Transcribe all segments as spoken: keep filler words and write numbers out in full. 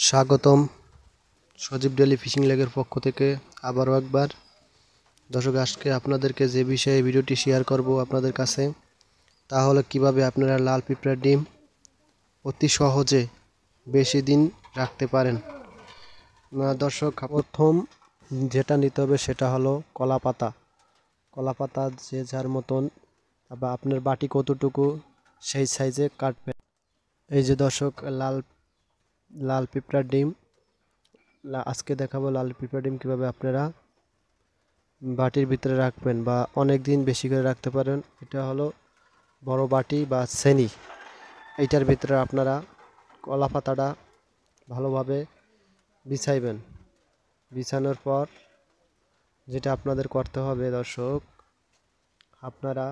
স্বাগতম সজীব daily fishing লেগের পক্ষ থেকে আবারও একবার। দর্শক, আজকে আপনাদেরকে যে বিষয়ে ভিডিওটি শেয়ার করব আপনাদের কাছে, তা হলো কীভাবে আপনারা লাল পিঁপড়ার ডিম অতি সহজে বেশি দিন রাখতে পারেন। দর্শক, প্রথম যেটা নিতে হবে সেটা হলো কলা পাতা। কলা পাতা যে যার মতন বা আপনার বাটি কতটুকু সেই সাইজে কাটবেন। এই যে দর্শক, লাল লাল পিঁপড়ার ডিম আজকে দেখাবো। লাল পিঁপড়ার ডিম কীভাবে আপনারা বাটির ভিতরে রাখবেন বা অনেক দিন বেশি করে রাখতে পারেন। এটা হলো বড় বাটি বা শ্রেণী, এইটার ভিতরে আপনারা কলা পাতাটা ভালোভাবে বিছাইবেন। বিছানোর পর যেটা আপনাদের করতে হবে দর্শক, আপনারা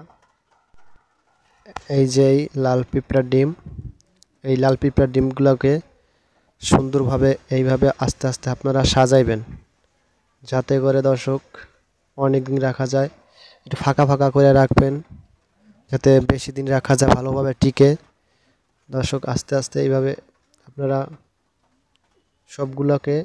এই যে লাল পিঁপড়ার ডিম এই লাল পিঁপড়ার ডিমগুলোকে সুন্দরভাবে এইভাবে আস্তে আস্তে আপনারা সাজাইবেন, যাতে করে দর্শক অনেক দিন রাখা যায়। একটু ফাঁকা ফাঁকা করে রাখবেন যাতে বেশি দিন রাখা যায়, ভালোভাবে টিকে। দর্শক, আস্তে আস্তে এইভাবে আপনারা সবগুলোকে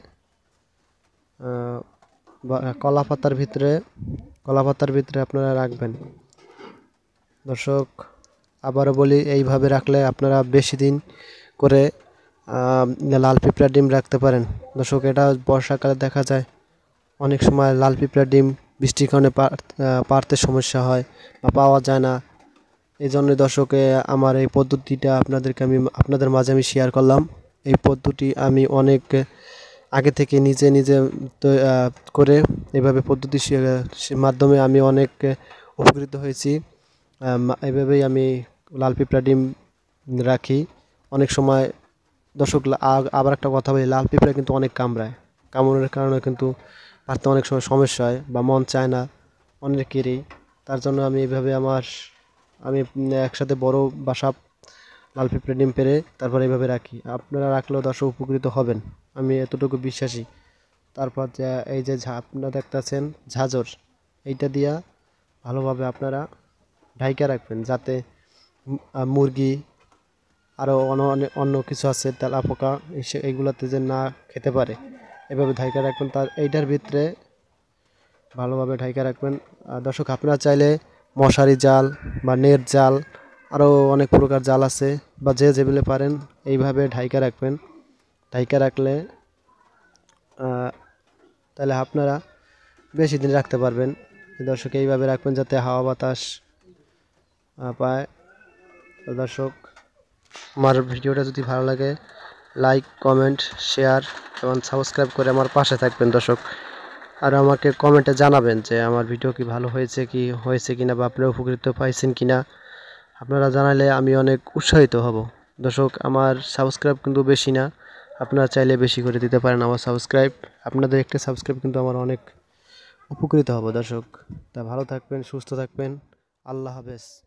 কলা পাতার ভিতরে কলা পাতার ভিতরে আপনারা রাখবেন। দর্শক, আবারও বলি, এইভাবে রাখলে আপনারা বেশি দিন করে লাল পিঁপড়ার ডিম রাখতে পারেন। দর্শক, এটা বর্ষাকালে দেখা যায় অনেক সময় লাল পিঁপড়ার ডিম বৃষ্টির কারণে পারতে সমস্যা হয় বা পাওয়া যায় না। এই জন্য দর্শকে আমার এই পদ্ধতিটা আপনাদেরকে আমি আপনাদের মাঝে আমি শেয়ার করলাম। এই পদ্ধতি আমি অনেক আগে থেকে নিজে নিজে করে এইভাবে পদ্ধতি মাধ্যমে আমি অনেক উপকৃত হয়েছি। এইভাবেই আমি লাল পিঁপড়া ডিম রাখি অনেক সময়। দর্শক, আবার একটা কথা বলি, লাল পিঁপড়া কিন্তু অনেক কামড়ায়। কামড়ের কারণে কিন্তু পারতে অনেক সময় সমস্যা হয় বা মন চায় না অনেকেরই। তার জন্য আমি এইভাবে আমার আমি একসাথে বড় বাসা লাল পিঁপড়া ডিম পেরে তারপর এইভাবে রাখি। আপনারা রাখলেও দর্শক উপকৃত হবেন, আমি এতটুকু বিশ্বাসী। তারপর যে এই যে আপনারা দেখতেছেন ঝাঁঝর, এইটা দিয়া ভালোভাবে আপনারা ঢাইকা রাখবেন, যাতে মুরগি আরও অন্য কিছু আছে তেলা পোকা এইগুলোতে যে না খেতে পারে। এভাবে ঢাইকা রাখবেন, তার এইটার ভিতরে ভালোভাবে ঢাইকা রাখবেন। দর্শক, আপনারা চাইলে মশারি জাল বা নেট জাল, আরও অনেক প্রকার জাল আছে, বা যে যেগুলো পারেন এইভাবে ঢাইকা রাখবেন। ঢাইকা রাখলে তাহলে আপনারা বেশি দিন রাখতে পারবেন। দর্শক, এইভাবে রাখবেন যাতে হাওয়া বাতাস পায়। দর্শক, আমার ভিডিওটা যদি ভালো লাগে, লাইক, কমেন্ট, শেয়ার এবং সাবস্ক্রাইব করে আমার পাশে থাকবেন দর্শক। আর আমাকে কমেন্টে জানাবেন যে আমার ভিডিও কি ভালো হয়েছে কি হয়েছে কিনা বা আপনারা উপকৃত পাইছেন কিনা। আপনারা জানালে আমি অনেক উৎসাহিত হব। দর্শক, আমার সাবস্ক্রাইব কিন্তু বেশি না, আপনারা চাইলে বেশি করে দিতে পারেন আমার সাবস্ক্রাইব। আপনাদের একটা সাবস্ক্রাইব কিন্তু আমার অনেক উপকৃত হব দর্শক। তা ভালো থাকবেন, সুস্থ থাকবেন, আল্লাহ হাফেজ।